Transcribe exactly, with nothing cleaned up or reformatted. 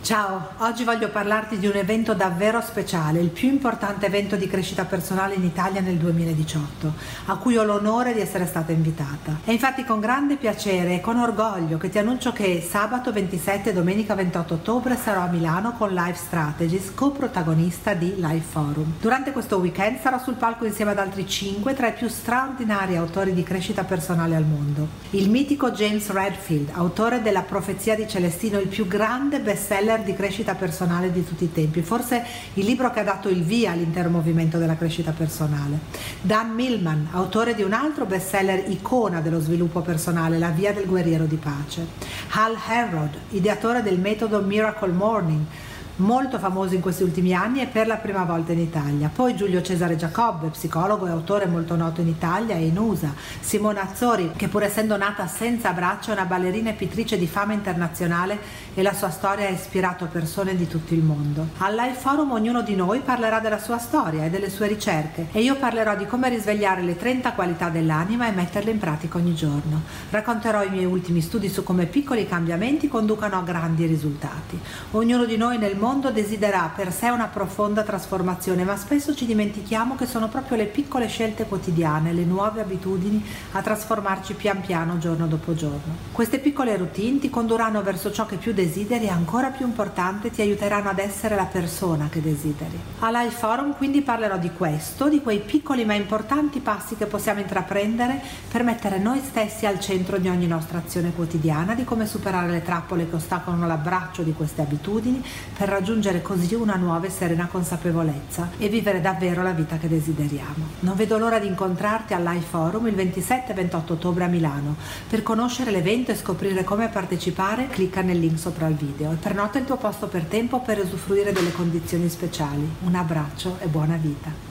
Ciao, oggi voglio parlarti di un evento davvero speciale, il più importante evento di crescita personale in Italia nel duemiladiciotto, a cui ho l'onore di essere stata invitata. È infatti con grande piacere e con orgoglio che ti annuncio che sabato ventisette e domenica ventotto ottobre sarò a Milano con Life Strategies, coprotagonista di Life Forum. Durante questo weekend sarò sul palco insieme ad altri cinque tra i più straordinari autori di crescita personale al mondo. Il mitico James Redfield, autore della Profezia di Celestino, il più grande bestseller di crescita personale di tutti i tempi, forse il libro che ha dato il via all'intero movimento della crescita personale. Dan Millman, autore di un altro bestseller icona dello sviluppo personale, La via del guerriero di pace. Hal Elrod, ideatore del metodo Miracle Morning, molto famoso in questi ultimi anni e per la prima volta in Italia. Poi Giulio Cesare Giacobbe, psicologo e autore molto noto in Italia e in U S A. Simona Azzori, che pur essendo nata senza braccia è una ballerina e pittrice di fama internazionale e la sua storia ha ispirato persone di tutto il mondo. Al Life Forum ognuno di noi parlerà della sua storia e delle sue ricerche e io parlerò di come risvegliare le trenta qualità dell'anima e metterle in pratica ogni giorno. Racconterò i miei ultimi studi su come piccoli cambiamenti conducano a grandi risultati. Ognuno di noi nel mondo desidera per sé una profonda trasformazione, ma spesso ci dimentichiamo che sono proprio le piccole scelte quotidiane, le nuove abitudini a trasformarci pian piano giorno dopo giorno. Queste piccole routine ti condurranno verso ciò che più desideri e, ancora più importante, ti aiuteranno ad essere la persona che desideri. A Life Forum quindi parlerò di questo, di quei piccoli ma importanti passi che possiamo intraprendere per mettere noi stessi al centro di ogni nostra azione quotidiana, di come superare le trappole che ostacolano l'abbraccio di queste abitudini per raggiungere così una nuova e serena consapevolezza e vivere davvero la vita che desideriamo. Non vedo l'ora di incontrarti al Life Forum il ventisette e ventotto ottobre a Milano. Per conoscere l'evento e scoprire come partecipare, clicca nel link sopra il video e prenota il tuo posto per tempo per usufruire delle condizioni speciali. Un abbraccio e buona vita.